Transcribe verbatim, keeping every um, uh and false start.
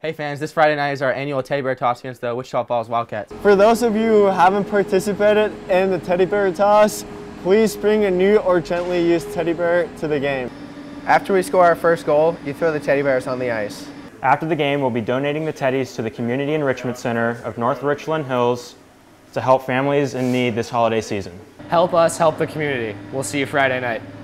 Hey fans, this Friday night is our annual teddy bear toss against the Wichita Falls Wildcats. For those of you who haven't participated in the teddy bear toss, please bring a new or gently used teddy bear to the game. After we score our first goal, you throw the teddy bears on the ice. After the game, we'll be donating the teddies to the Community Enrichment Center of North Richland Hills to help families in need this holiday season. Help us help the community. We'll see you Friday night.